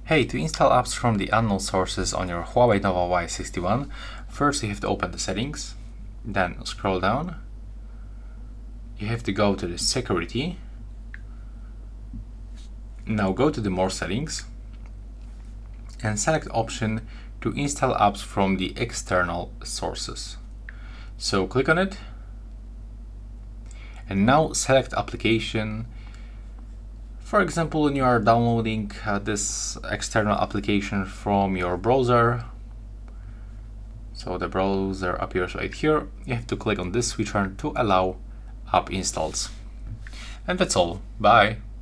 Hey, to install apps from the unknown sources on your Huawei Nova Y61, first you have to open the settings, then scroll down. You have to go to the security. Now go to the more settings and select option to install apps from the external sources. So click on it and now select application. For example, when you are downloading this external application from your browser, so the browser appears right here, you have to click on this switcher to allow app installs. And that's all. Bye!